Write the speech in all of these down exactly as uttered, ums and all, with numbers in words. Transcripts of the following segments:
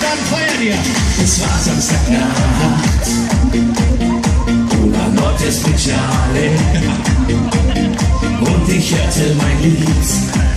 dann feiern wir. Es war Samstagnacht, una notte speciale, und ich hörte mein Lied,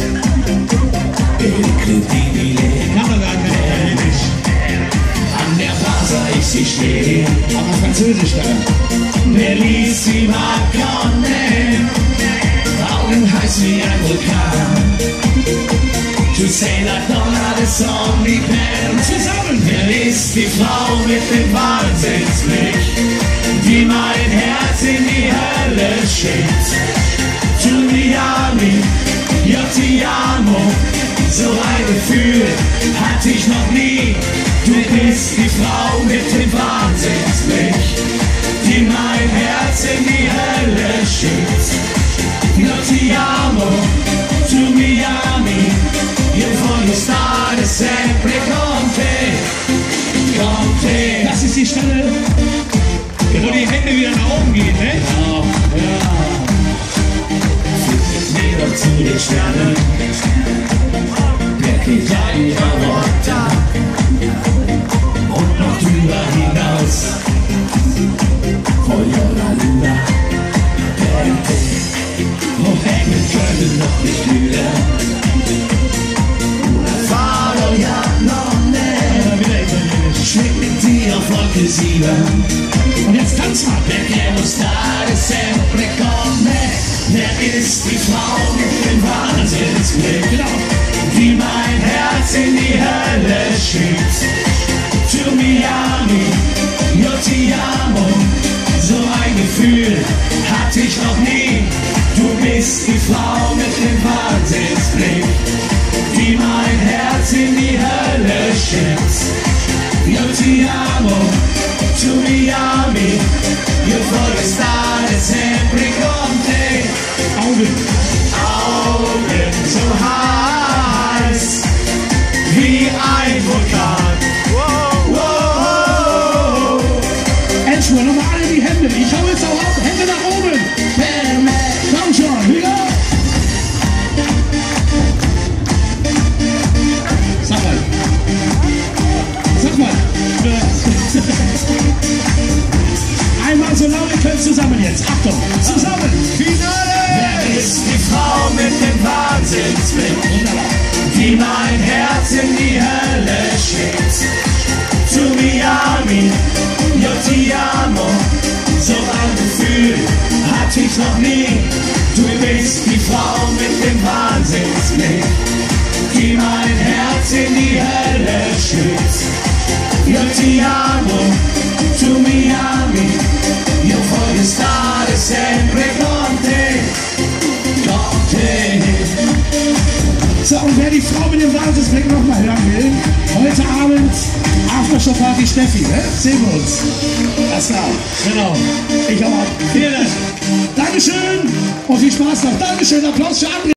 incredibile. Kann doch gar kein Englisch. An der Bar sah ich sie stehen, Aber Französisch da. bellissima Conne, Augen heiß wie ein Vulkan. Tu sei la donna del Somni per Zusammen. Wer ist die Frau mit dem Wahnsinnsblick, die mein Herz in die Hölle schickt? Tu mi ami, io ti amo, so ein Gefühl hatte ich noch nie. Du bist die Frau mit dem Wahnsinnsblick, die mein Herz in die Hölle schickt. Io ti amo, tu mi ami, io voglio stare sempre con te, con te. Das ist die Stelle, wo die Hände wieder nach oben gehen, ne? Oh, ja. Flieg mir doch zu den Sternen, perché già una volta und noch drüber hinaus, voglio la luna per te. Oh, hängen können noch nicht kühler. Faro ja nonne, schwingt auf Wolke sieben. Und jetzt tanz mal. Perché non stare sempre con me? Wer ist die Frau mit dem Wahnsinnsblick, Genau. die mein Herz in die Hölle schickt? Tu mi ami, io ti amo, so ein Gefühl hatte ich noch nie. Du bist die Frau mit dem Wahnsinnsblick, die mein Herz in die Hölle schickt. Io ti amo, tu mi ami, io voglio stare sempre con te. Augen. Augen so heiß wie ein Vulkan. Wow. Endspurt, nochmal alle die Hände. Ich hau jetzt auch auf. Hände nach oben. Per me. Komm schon, wieder. Sag mal. Sag mal. Einmal so laut, ihr könnt zusammen jetzt. Achtung, zusammen. Finale. Wer ist die Frau mit dem Wahnsinnsblick, die mein Herz in die Hölle schickt? Tu mi ami, io ti amo, so ein Gefühl hatte ich noch nie. Du bist die Frau mit dem Wahnsinnsblick, die mein Herz in die Hölle schickt. Io ti amo, tu mi ami, io voglio stare sempre con te, con te. So, und wer die Frau mit dem Wahnsinnsblick nochmal hören will, heute Abend Aftershow-Party Steffi, ne? Sehen wir uns. Das klar. Genau. Ich auch. Vielen Dank. Dankeschön und viel Spaß noch. Dankeschön. Applaus für André.